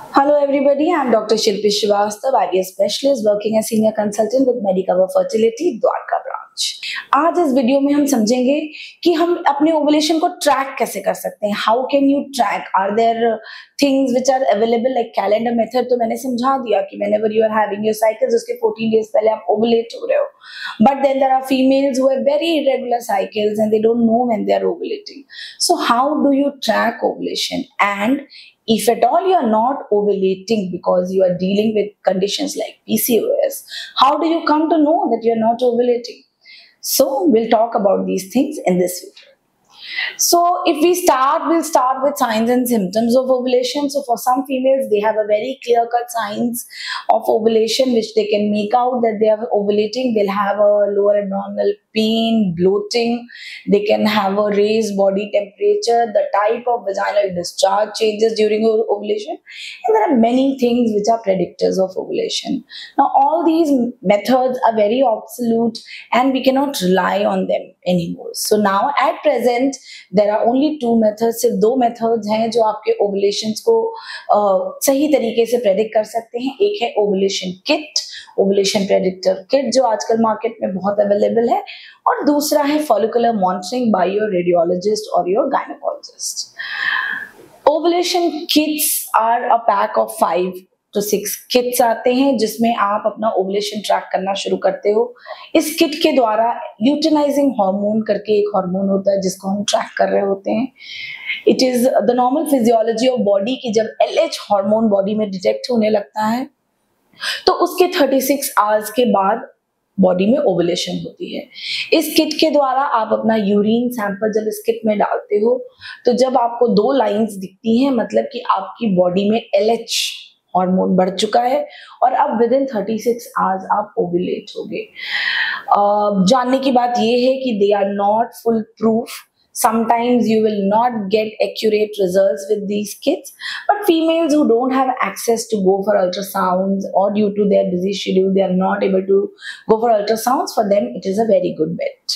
Hello everybody, I'm Dr. Shilpi Srivastava, IVF specialist working as senior consultant with Medicover Fertility, Dwarka branch. आज इस video में हम समझेंगे कि हम अपने ओवुलेशन को ट्रैक कैसे कर सकते हैं। How can you track? Are there things which are available like calendar method? तो मैंने समझा दिया कि whenever you are having your cycles, उसके 14 days पहले आप ओवुलेट हो रहे हो। But then there are females who have very irregular cycles and they don't know when they are ovulating. So how do you track ovulation? And if at all you are not ovulating because you are dealing with conditions like PCOS, how do you come to know that you are not ovulating? So we'll talk about these things in this video. So if we'll start with signs and symptoms of ovulation. So for some females, they have a very clear-cut signs of ovulation which they can make out that they are ovulating. They'll have a lower abdominal pain, bloating. They can have a raised body temperature. The type of vaginal discharge changes during ovulation. And there are many things which are predictors of ovulation. Now all these methods are very obsolete and we cannot rely on them anymore. So now at present, there are only two methods. सिर्फ दो methods हैं जो आपके ovulations को सही तरीके से predict कर सकते हैं। एक है ovulation kit, ovulation predictor kit जो आजकल मार्केट में बहुत available है, और दूसरा है follicular monitoring by your radiologist or your gynecologist. Ovulation kits are a pack of 5 to 6 kits आते हैं जिसमें आप अपना ओवुलेशन ट्रैक करना शुरू करते हो। इस किट के द्वारा ल्यूटिनाइजिंग हार्मोन करके एक हार्मोन होता है जिसको हम ट्रैक कर रहे होते हैं। It is the normal physiology of body की जब LH हार्मोन बॉडी में डिटेक्ट होने लगता है तो उसके 36 आवर्स के बाद बॉडी में ओवुलेशन होती है। इस किट के द्वारा आप अपना यूरिन सैंपल जब इस किट में डालते हो तो जब आपको 2 लाइंस दिखती हैं मतलब कि आपकी बॉडी में LH हार्मोन बढ़ चुका है और अब विद इन 36 आवर्स आप ओवुलेट होगे। जानने की बात ये है कि they are not foolproof. Sometimes you will not get accurate results with these kits, but females who don't have access to go for ultrasounds or due to their busy schedule, they are not able to go for ultrasounds. For them, it is a very good bet.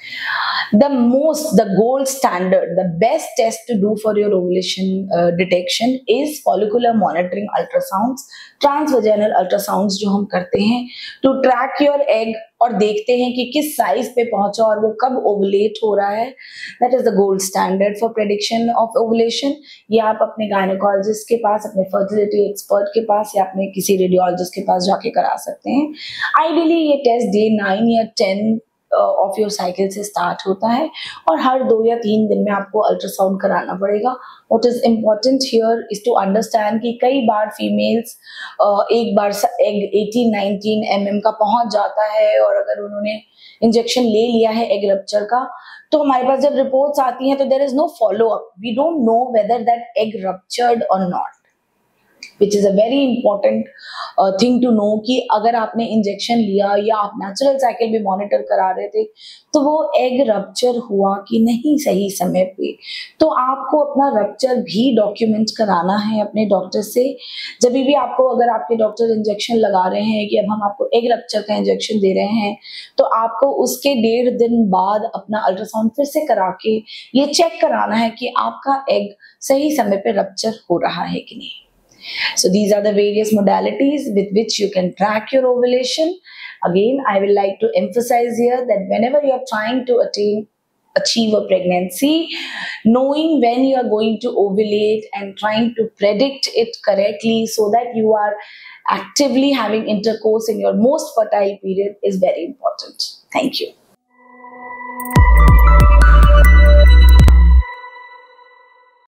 The gold standard, the best test to do for your ovulation detection is follicular monitoring ultrasounds, transvaginal ultrasounds जो हम करते हैं to track your egg और देखते हैं कि किस size पे पहुंचा और वो कब ओवुलेट हो रहा है। That is the gold standard for prediction of ovulation. ये आप अपने गायनेकोलॉजिस्ट के पास, अपने फर्टिलिटी एक्सपर्ट के पास या अपने किसी रेडियोलॉजिस्ट के पास जाके करा सकते हैं। आइडियली ये टेस्ट डे 9 या 10 ऑफ योर साइकिल से स्टार्ट होता है और हर 2 या 3 दिन में आपको अल्ट्रासाउंड कराना पड़ेगा। What is important here is to understand कि कई बार फीमेल्स एक बार एग 18-19 mm का पहुंच जाता है और अगर उन्होंने इंजेक्शन ले लिया है एग रप्चर का तो हमारे पास जब रिपोर्ट्स आती हैं तो there is no follow up. We don't know whether that egg ruptured और not, which is a very important thing to know कि अगर आपने इंजेक्शन लिया या आप नेचुरल साइकिल भी मॉनिटर करा रहे थे तो वो एग रप्चर हुआ कि नहीं सही समय पे, तो आपको अपना रप्चर भी डॉक्यूमेंट कराना है अपने डॉक्टर से। जब भी आपको अगर आपके डॉक्टर इंजेक्शन लगा रहे हैं कि अब हम आपको एग रप्चर का इंजेक्शन दे रहे हैं तो आपको उसके 1.5 दिन बाद अपना अल्ट्रासाउंड फिर से करा के ये चेक कराना है कि आपका एग सही समय पे रप्चर हो रहा है कि नहीं। So these are the various modalities with which you can track your ovulation. Again, I will like to emphasize here that whenever you are trying to achieve a pregnancy, knowing when you are going to ovulate and trying to predict it correctly so that you are actively having intercourse in your most fertile period is very important. Thank you.